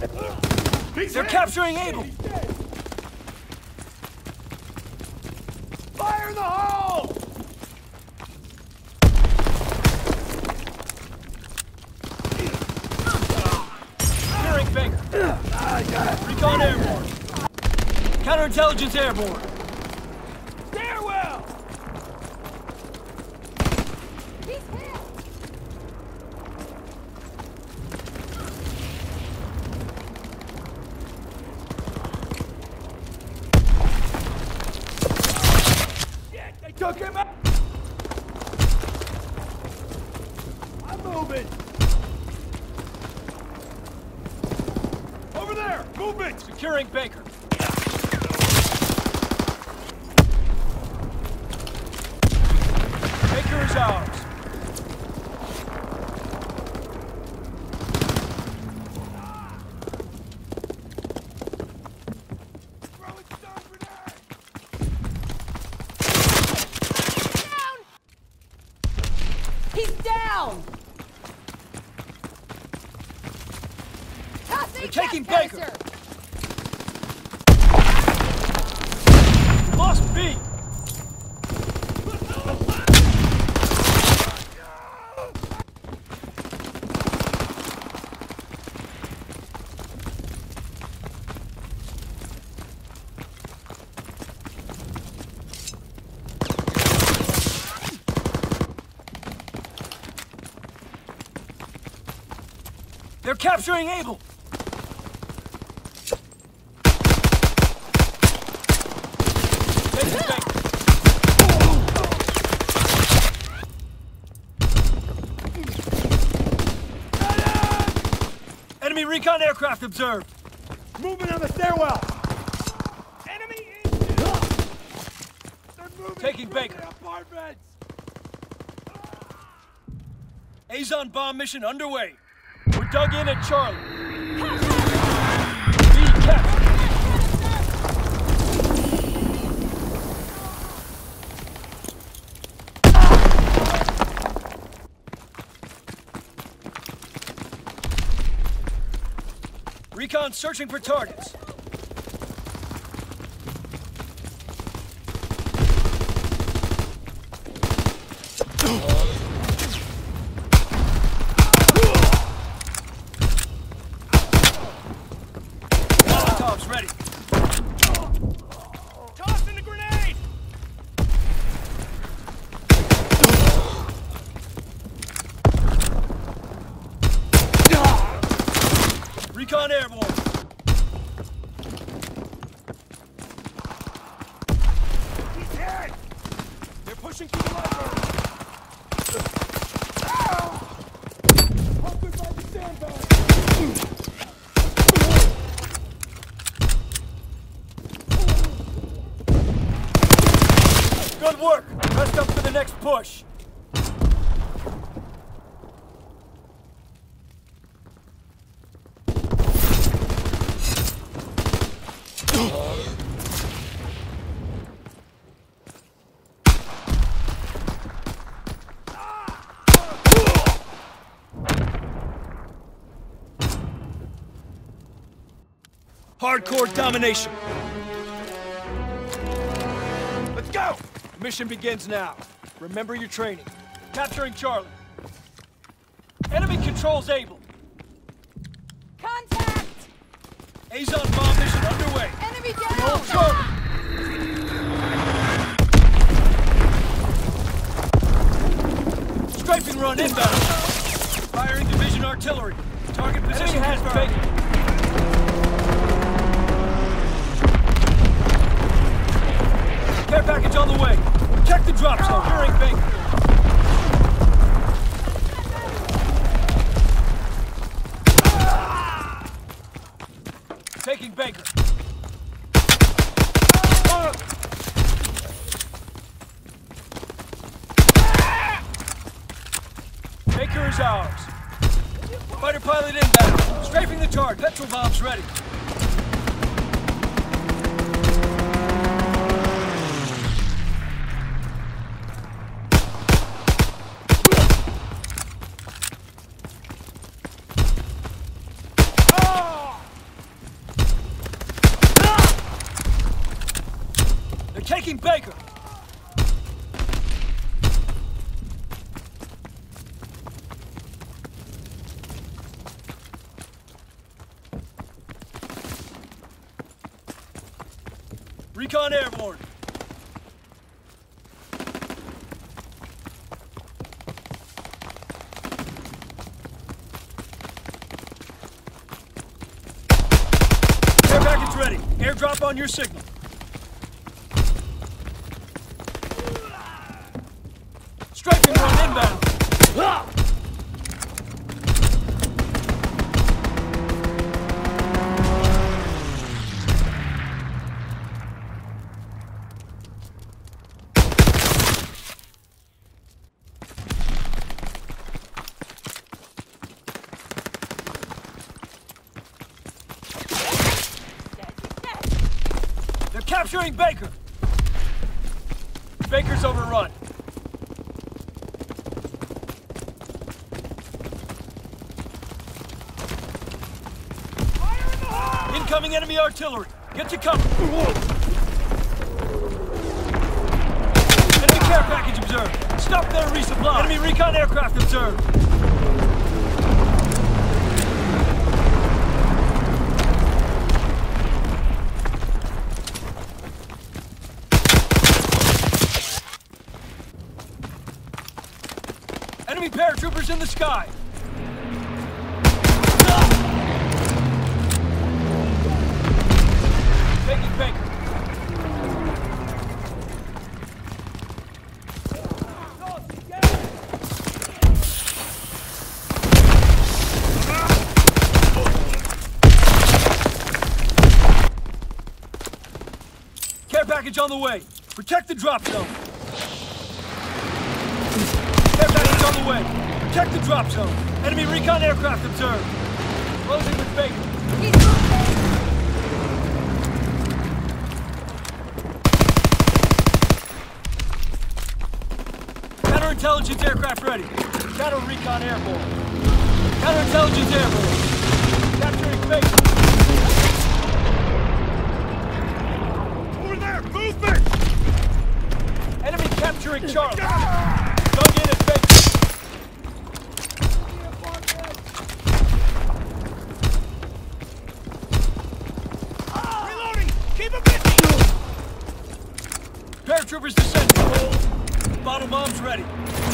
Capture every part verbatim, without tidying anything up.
They're capturing Able! Fire in the hole! Clearing Baker. Recon airborne. Counterintelligence airborne. Stairwell! He's hit! Shit, they took him out! I'm moving! Over there! Movement! Securing Baker. Baker is ours. Throwing stun grenade! Down! He's down! Tossing They're taking gas Baker. canister. Lost B. They're capturing Able! Taking Baker. Enemy recon aircraft observed! Movement on the stairwell! Enemy in! They're moving Taking through Baker. the apartments! Azon bomb mission underway. We're dug in at Charlie. B captured. Recon searching for targets. Molotov's ready. Tossing the grenade! Recon airborne. He's hit! They're pushing through the library! Hunted by the sandbag! Good work. Rest up for the next push. Hardcore domination. Let's go! Mission begins now. Remember your training. Capturing Charlie. Enemy controls Able. Contact! Azon bomb mission underway. Enemy Hold down! Charlie. Strafing run inbound. Firing division artillery. Target position has Baker. Care package on the way. Check the drop zone. Securing Baker. Taking Baker. Baker is ours. Fighter pilot inbound. Strafing the target. Petrol bombs ready. taking Baker! Recon airborne! Care package ready. Airdrop on your signal. Strafing run inbound. They're capturing Baker. Baker's overrun. Incoming enemy artillery. Get to cover. Enemy care package observed. Stop their resupply. Enemy recon aircraft observed. Enemy paratroopers in the sky. Taking Baker. Care package on the way. Protect the drop zone. Care package on the way. Protect the drop zone. Enemy recon aircraft observed. Closing with Baker. He's moving! Counterintelligence aircraft ready. Counter recon airborne. Counterintelligence airborne. Capturing Baker. Over there! Movement! Enemy capturing Charlie. Dug in at Baker. Reloading! Keep him busy! Paratroopers descending. Bottle bombs ready.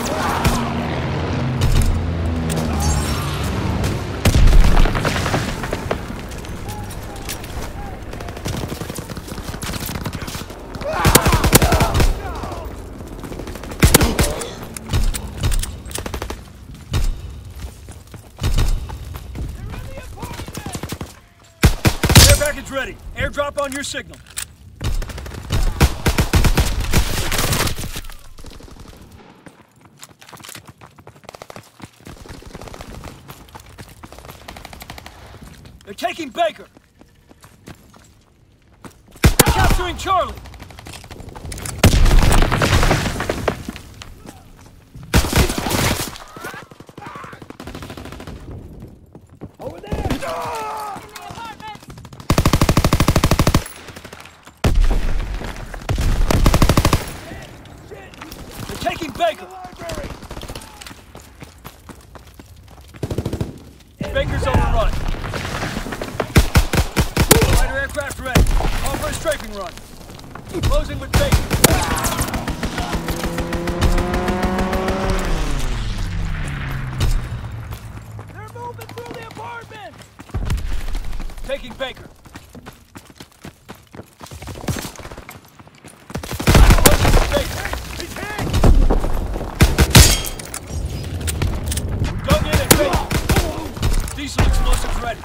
Air package ready. Airdrop on your signal. They're taking Baker. They're capturing Charlie. Over there! In the apartment! They're taking Baker. Library! Baker's overrun. Fighter aircraft ready. Call for a strafing run. Closing with Baker. They're moving through the apartment! Taking Baker. Closing with Baker. He's hit! Dug in at Baker. Diesel explosives ready.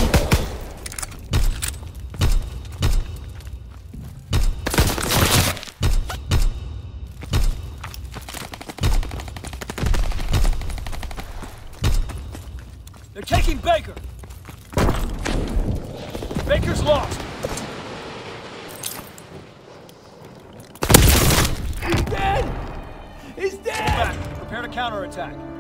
They're taking Baker. Baker's lost. He's dead! He's Pull dead! back. Prepare to counterattack.